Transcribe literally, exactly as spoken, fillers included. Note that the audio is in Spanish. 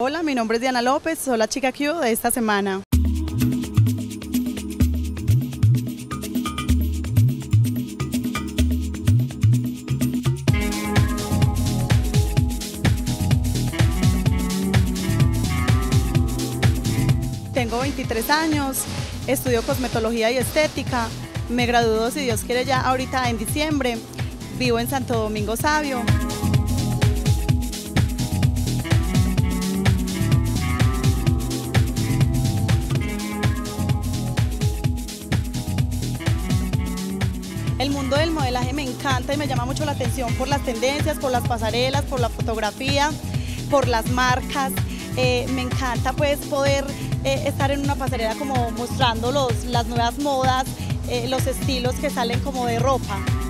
Hola, mi nombre es Diana López, soy la chica Q de esta semana. Tengo veintitrés años, estudio cosmetología y estética, me gradúo, si Dios quiere, ya ahorita en diciembre, vivo en Santo Domingo Savio. El mundo del modelaje me encanta y me llama mucho la atención por las tendencias, por las pasarelas, por la fotografía, por las marcas. Eh, me encanta pues poder eh, estar en una pasarela como mostrando los, las nuevas modas, eh, los estilos que salen como de ropa.